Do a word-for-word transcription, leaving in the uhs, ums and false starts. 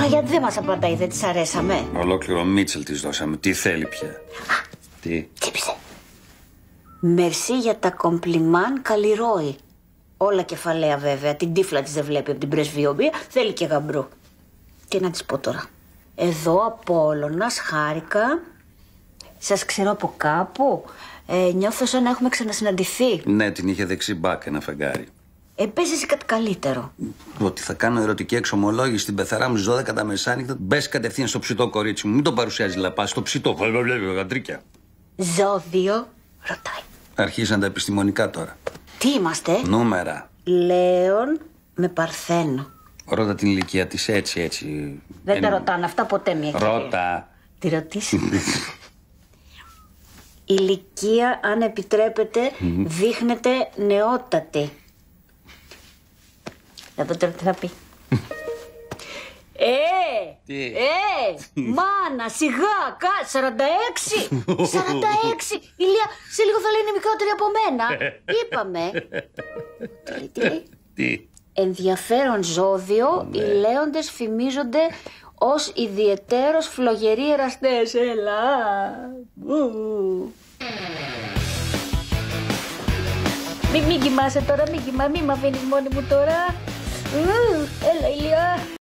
Μα γιατί δεν μας απαντάει, δεν της αρέσαμε? Ολόκληρο Μίτσελ της δώσαμε. Τι θέλει πια? Α, τι? τσίπησε. Μερσή για τα κομπλιμάν Καλλιρόη. Όλα κεφαλαία βέβαια. Την τύφλα της δεν βλέπει από την πρεσβειοποία. Θέλει και γαμπρού. Τι να της πω τώρα. Εδώ Απόλλωνας, χάρηκα. Σας ξέρω από κάπου. Ε, νιώθω σαν να έχουμε ξανασυναντηθεί. Ναι, την είχε δεξί μπακ ένα φεγγάρι. Ε, πες εσύ κάτι καλύτερο. Ότι θα κάνω ερωτική εξομολόγηση στην πεθαρά μου στις δώδεκα τα μεσάνυχτα. Μπες κατευθείαν στο ψητό, κορίτσι μου. Μην το παρουσιάζει λαπά. Στο ψητό. Βλέπει γαντρίκια. Ζώδιο, ρωτάει. Αρχίσαν τα επιστημονικά τώρα. Τι είμαστε? Νούμερα. Λέων με Παρθένο. Ρώτα την ηλικία της έτσι, έτσι. Δεν Εν... τα ρωτάνε αυτά ποτέ μια κυρία. Ρώτα. Τη ρωτήσει. Ηλικία, αν επιτρέπετε, δείχνεται νεότατη. Να δω τώρα τι θα πει. Ε, Τι? ε, μάνα, σιγά, κα, σαράντα έξι, σαράντα έξι, Ηλία, σε λίγο θα λέει είναι μικρότερη από μένα. Είπαμε. Τι λέει, τι λέει. Τι? Ενδιαφέρον ζώδιο, οι λέοντες φημίζονται ως ιδιαιτέρως φλογεροί εραστές. Έλα. Μην, μην κοιμάσαι τώρα, μην κοιμά, μην μ' αφήνεις μόνη μου τώρα. Έλα, Ηλία.